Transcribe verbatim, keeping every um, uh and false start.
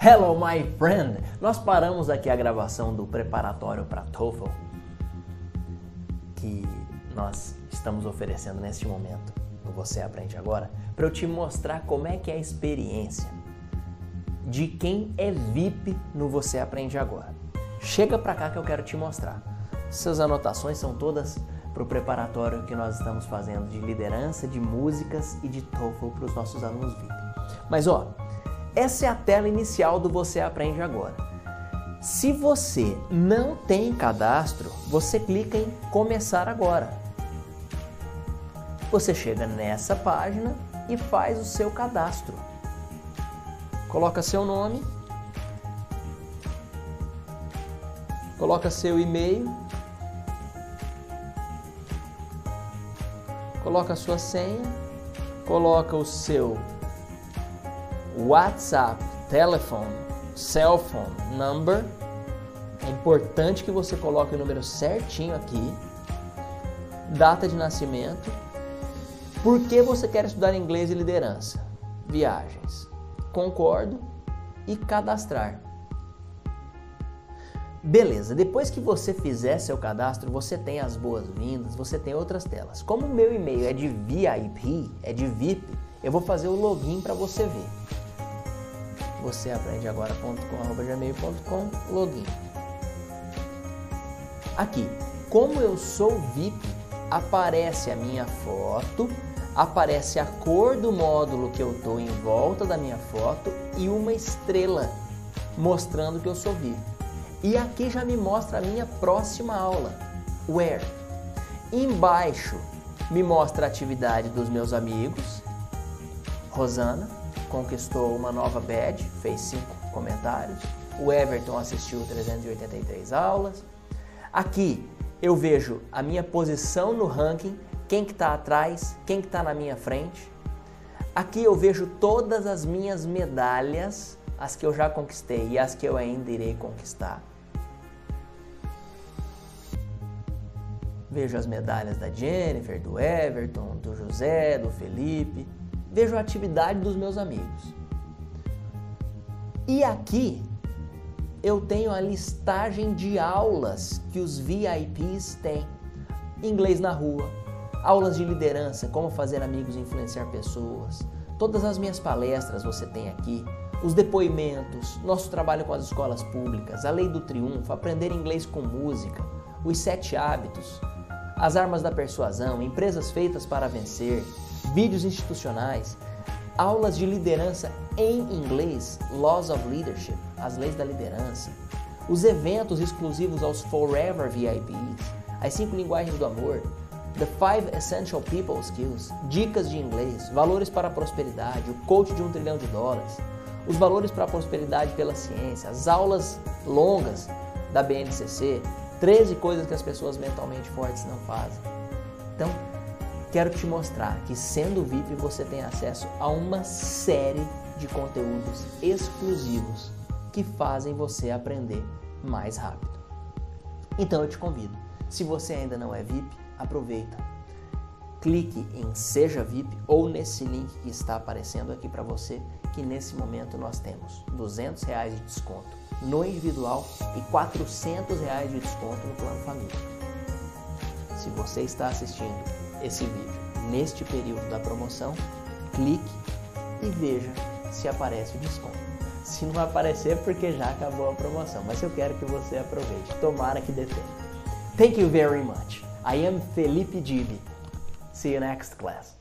Hello, my friend! Nós paramos aqui a gravação do preparatório para TOEFL que nós estamos oferecendo neste momento, no Você Aprende Agora, para eu te mostrar como é que é a experiência de quem é V I P no Você Aprende Agora. Chega para cá que eu quero te mostrar. Essas anotações são todas para o preparatório que nós estamos fazendo de liderança, de músicas e de TOEFL para os nossos alunos V I P. Mas ó, essa é a tela inicial do Você Aprende Agora. Se você não tem cadastro, você clica em Começar Agora. Você chega nessa página e faz o seu cadastro. Coloca seu nome, coloca seu e-mail, coloca a sua senha, coloca o seu WhatsApp, telefone, cell phone number. É importante que você coloque o número certinho aqui, data de nascimento, por que você quer estudar inglês e liderança, viagens, concordo e cadastrar. Beleza, depois que você fizer seu cadastro, você tem as boas-vindas, você tem outras telas. Como o meu e-mail é de V I P, é de V I P, eu vou fazer o login para você ver. você aprende agora ponto com arroba gmail ponto com, login. Aqui, como eu sou V I P, aparece a minha foto, aparece a cor do módulo que eu estou em volta da minha foto e uma estrela mostrando que eu sou V I P. E aqui já me mostra a minha próxima aula, Where. Embaixo me mostra a atividade dos meus amigos. Rosana conquistou uma nova badge, fez cinco comentários. O Everton assistiu trezentas e oitenta e três aulas. Aqui eu vejo a minha posição no ranking, quem que está atrás, quem que está na minha frente. Aqui eu vejo todas as minhas medalhas, as que eu já conquistei e as que eu ainda irei conquistar. Vejo as medalhas da Jennifer, do Everton, do José, do Felipe. Vejo a atividade dos meus amigos. E aqui eu tenho a listagem de aulas que os V I Ps têm. Inglês na rua, aulas de liderança, como fazer amigos e influenciar pessoas. Todas as minhas palestras você tem aqui. Os depoimentos, nosso trabalho com as escolas públicas, a lei do triunfo, aprender inglês com música, os sete hábitos, as armas da persuasão, empresas feitas para vencer, vídeos institucionais, aulas de liderança em inglês, Laws of Leadership, as leis da liderança, os eventos exclusivos aos Forever V I Ps, as cinco linguagens do amor, The Five Essential People Skills, dicas de inglês, valores para a prosperidade, o coach de um trilhão de dólares, os valores para a prosperidade pela ciência, as aulas longas da B N C C, treze coisas que as pessoas mentalmente fortes não fazem. Então, quero te mostrar que sendo V I P você tem acesso a uma série de conteúdos exclusivos que fazem você aprender mais rápido. Então eu te convido, se você ainda não é V I P, aproveita. Clique em Seja V I P ou nesse link que está aparecendo aqui para você, que nesse momento nós temos duzentos reais de desconto no individual e quatrocentos reais de desconto no plano família. Se você está assistindo esse vídeo neste período da promoção, clique e veja se aparece o desconto. Se não aparecer, porque já acabou a promoção, mas eu quero que você aproveite. Tomara que dê tempo. Thank you very much. I am Felipe Gibi. See you next class.